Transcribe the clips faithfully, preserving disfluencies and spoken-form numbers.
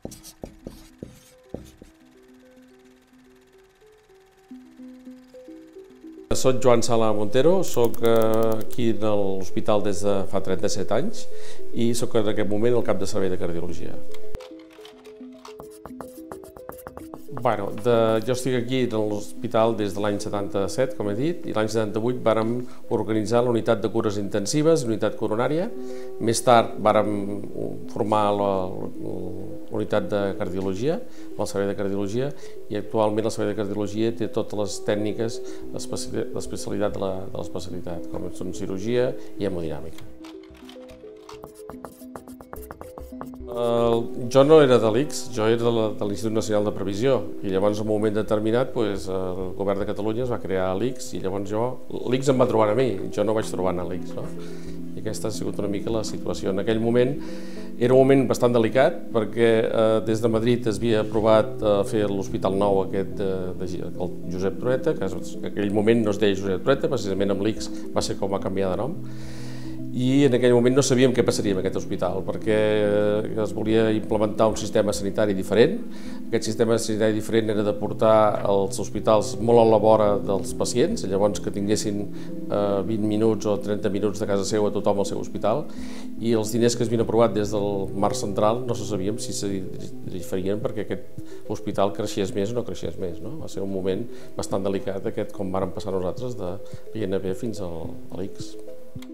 Soc Joan Sala Montero, soc aquí a l'hospital des de fa trenta-set anys i soc en aquest moment el cap de servei de cardiologia. Bueno, de, jo estic aquí a l'hospital des de l'any setanta-set, com he dit, i l'any setanta-vuit vàrem organitzar la unitat de cures intensives, unitat coronària. Més tard vàrem formar la, la unitat de cardiologia, el servei de cardiologia, i actualment el servei de cardiologia té totes les tècniques d'especialitat de l'especialitat, com són cirurgia i hemodinàmica. Uh, jo no era de l'I C S, jo era de l'Institut Nacional de Previsió i llavors en un moment determinat pues, el govern de Catalunya es va crear l'I C S i llavors jo, l'I C S em va trobar a mi, jo no vaig trobar a l'I C S. No? I aquesta ha sigut una mica la situació. En aquell moment era un moment bastant delicat perquè eh, des de Madrid es havia aprovat eh, fer l'Hospital Nou aquest de, de, el Josep Trueta, que en aquell moment no es deia Josep Trueta, precisament amb l'I C S va ser com va canviar de nom. I en aquell moment no sabíem què passaria amb aquest hospital perquè es volia implementar un sistema sanitari diferent. Aquest sistema sanitari diferent era de portar els hospitals molt a la vora dels pacients, llavors que tinguessin eh, vint minuts o trenta minuts de casa seva a tothom al seu hospital, i els diners que es havien aprovat des del Marc Central no se sabíem si se farien perquè aquest hospital creixés més o no creixés més. No? Va ser un moment bastant delicat aquest com vàrem passar nosaltres de l'I N B fins a l'I C S.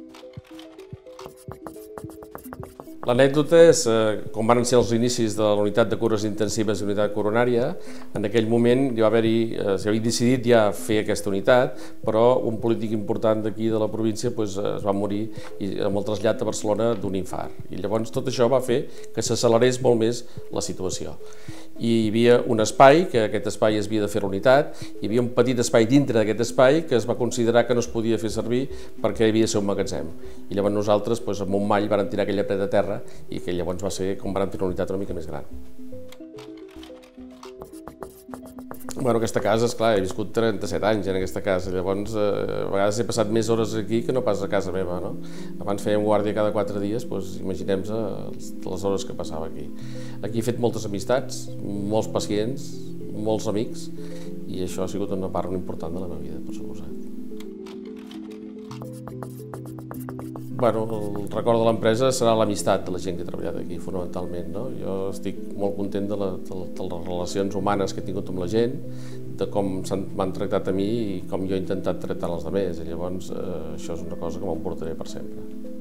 L'anècdota és, com van ser els inicis de la unitat de cures intensives i unitat coronària, en aquell moment ja va haver-hi, s'havia decidit ja fer aquesta unitat, però un polític important d'aquí de la província pues, es va morir i amb el trasllat a Barcelona d'un infart. I llavors tot això va fer que s'accelerés molt més la situació. I hi havia un espai, que aquest espai es havia de fer la unitat, hi havia un petit espai dintre d'aquest espai que es va considerar que no es podia fer servir perquè havia de ser un magatzem. I llavors nosaltres, doncs, amb un mall, vàrem tirar aquella paret a terra i que llavors va ser com vàrem tenir una unitat una mica més gran. Bueno, aquesta casa, esclar, he viscut trenta-set anys en aquesta casa, llavors eh, a vegades he passat més hores aquí que no pas a casa meva, no? Abans fèiem guàrdia cada quatre dies, doncs imaginem-nos les hores que passava aquí. Aquí he fet moltes amistats, molts pacients, molts amics, i això ha sigut una part important de la meva vida, per suposat. Bueno, el record de l'empresa serà l'amistat de la gent que ha treballat aquí, fonamentalment. No? Jo estic molt content de, la, de, de les relacions humanes que he tingut amb la gent, de com m'han tractat a mi i com jo he intentat tractar els altres. I llavors, eh, això és una cosa que m'emportaré per sempre.